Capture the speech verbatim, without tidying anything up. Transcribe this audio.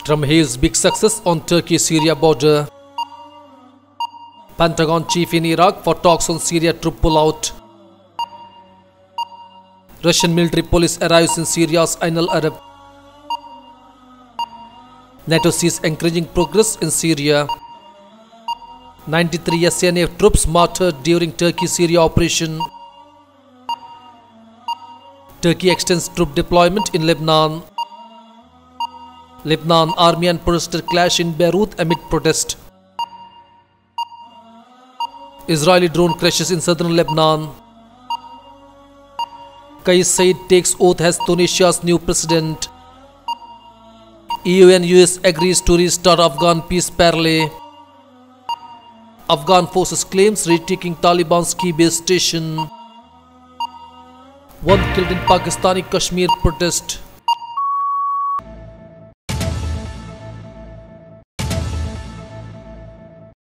Trump hails big success on Turkey-Syria border. Pentagon chief in Iraq for talks on Syria troop pullout. Russian military police arrives in Syria's Ain al-Arab. NATO sees encouraging progress in Syria. ninety-three S A N A F troops martyred during Turkey-Syria operation. Turkey extends troop deployment in Lebanon. Lebanon army and protester clash in Beirut amid protest. Israeli drone crashes in southern Lebanon. Kais Saied takes oath as Tunisia's new president. E U and U S agrees to restart Afghan peace parley. Afghan forces claims retaking Taliban's key base station. One killed in Pakistani Kashmir protest.